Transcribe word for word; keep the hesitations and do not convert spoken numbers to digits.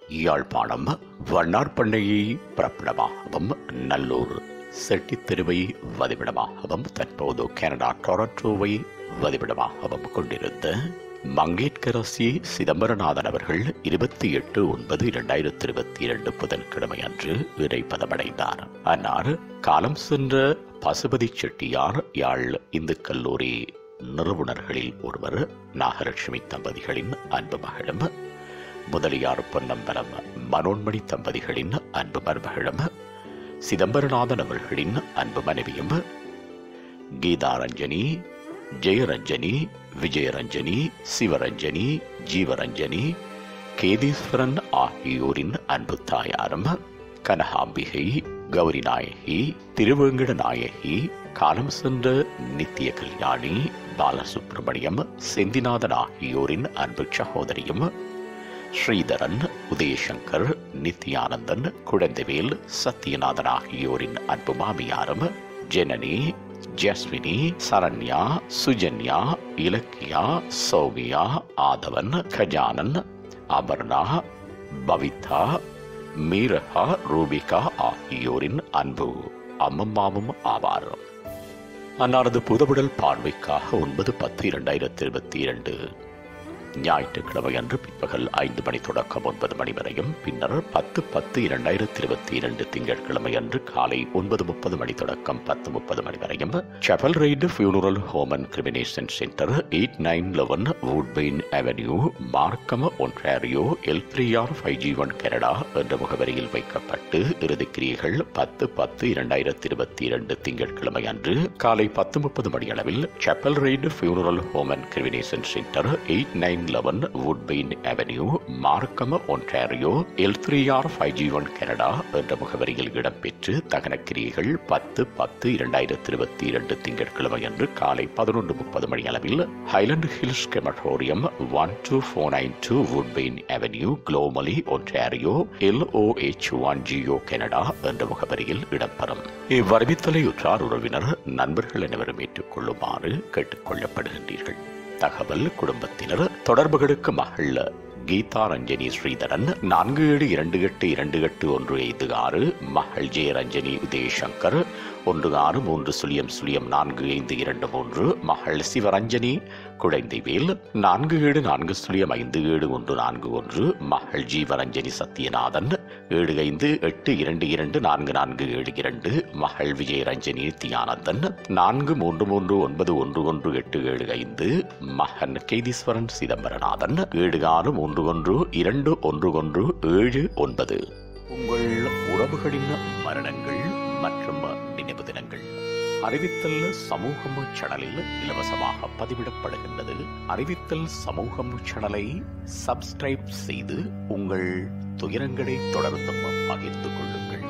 யாழ்ப்பாணம் வண்ணார்பண்ணையை பிறப்பிடமாகவும் நல்லூர் செட்டித் தெருவை வதிவிடமாகவும் தற்போது கனடா டொரண்டோவை வதிவிடமாகவும் கொண்டிருந்த மங்கையர்க்கரசி சிதம்பரநாதன் அவர்கள் இருபத்தி எட்டு ஒன்பது இரண்டாயிரத்தி இருபத்தி இரண்டு புதன்கிழமை அன்று இறைப்பதமடைந்தார். அன்னார் காலம் சென்ற பசுபதி செட்டியார் யாழ் இந்து கல்லூரி நிறுவனர்களில் ஒருவர். நாகலட்சுமி தம்பதிகளின் அன்பு மகளும், முதலியார் பொன்னம்பலம் மனோன்மணி தம்பதிகளின் அன்பு மருமகளும், சிதம்பரநாதன் அவர்களின் அன்பு மனைவியும், கீதாரஞ்சனி, ஜெயரஞ்சனி, விஜயரஞ்சனி, சிவரஞ்சனி, ஜீவரஞ்சனி, கேதீஸ்வரன் ஆகியோரின் அன்பு தாயாரும், கனகாம்பிகை, கௌரி நாயகி, திருவேங்கட நாயகி, காலம் சென்ற நித்திய கல்யாணி, பாலசுப்பிரமணியம், செந்திநாதன் ஆகியோரின் அன்பு சகோதரியும், ஸ்ரீதரன், உதயசங்கர், நித்யானந்தன், குழந்தைவேல், சத்யநாதன் ஆகியோரின் அன்பு மாமியாரும், ஜனனி, ஜஸ்வினி, சரண்யா, சுஜன்யா, இலக்கியா, சௌமியா, ஆதவன், கஜானன், அமர்னா, பவிதா, மீரகா, ரூபிகா ஆகியோரின் அன்பு அம்மம்மாவும் ஆவார். அன்னாரது புதவுடல் பார்வைக்காக ஒன்பது பத்து இரண்டாயிரத்தி இருபத்தி இரண்டு ஞாயிற்றுக்கிழமை அன்று பிற்பகல் ஐந்து மணி தொடக்கம் ஒன்பது மணி வரையும், பின்னர் பத்து பத்து இரண்டாயிரத்தி இருபத்தி இரண்டு திங்கட்கிழமை அன்று காலை ஒன்பது முப்பது மணி தொடக்கம் பத்து முப்பது மணி வரையும் chapel ridge funeral home and cremation centre, eight nine eleven Woodbine avenue, Markham, Ontario, L three R five G one Canada என்ற முகவரியில் வைக்கப்பட்டு இறுதிக்கிரியைகள் பத்து பத்து இரண்டாயிரத்தி இருபத்தி இரண்டு திங்கட்கிழமை அன்று காலை பத்து முப்பது மணி அளவில் chapel ridge funeral home and cremation centre, eight nine eleven Woodbine avenue, Markham, Ontario, L three R five G one Canada என்ற முகவரியில் இடம்பெற்று தகனக்கிரியைகள் பத்து பத்து இரண்டாயிரத்தி இருபத்தி இரண்டு திங்கட்கிழமை அன்று காலை பதினொன்று முப்பது மணி அளவில் highland hills crematorium, one two four nine two Woodbine avenue, Gormley, Ontario, L O H one G O Canada என்ற முகவரியில் இடம்பெறும். இவ்வறிவித்தலை உற்றார் உறவினர் நண்பர்கள் அனைவரும் ஏற்றுக்கொள்ளுமாறு கேட்டுக் கொள்ளப்படுகின்றீர்கள். தகவல் குடும்பத்தினர் தொடர்புகளுக்கு மகள் கீதாரஞ்சனி ஸ்ரீதரன் நான்கு ஏழு இரண்டு எட்டு இரண்டு எட்டு ஒன்று ஐந்து ஆறு, மகள் ஜெயரஞ்சனி உதயசங்கர் ஒன்று ஆறு மூன்று சுழியம் சுழியம் நான்கு ஐந்து இரண்டு மூன்று, மகள் சிவரஞ்சனி குழந்தைவேல் நான்கு ஏழு நான்கு சுழியம் ஐந்து ஏழு ஒன்று நான்கு ஒன்று, மகள் ஜீவரஞ்சனி சத்யநாதன் ஏழு ஐந்து எட்டு இரண்டு இரண்டு நான்கு நான்கு ஏழு இரண்டு, மகள் விஜயரஞ்சனி நித்யானந்தன் நான்கு மூன்று மூன்று ஒன்பது ஒன்று ஒன்று எட்டு ஏழு ஐந்து, மகன் கேதீஸ்வரன் சிதம்பரநாதன் ஏழு ஆறு மூன்று ஒன்று இரண்டு ஒன்று ஒன்று ஏழு ஒன்பது. உங்கள் உறவுகளின் மரணங்கள் மற்றும் நினைவு தினங்கள் அறிவித்தல் சமூகம் சேனலில் இலவசமாக பதிவிடப்படுகின்றது. அறிவித்தல் சமூகம் சேனலை சப்ஸ்கிரைப் செய்து உங்கள் துயரங்களை தொடர்ந்தும் பகிர்ந்து கொள்ளுங்கள்.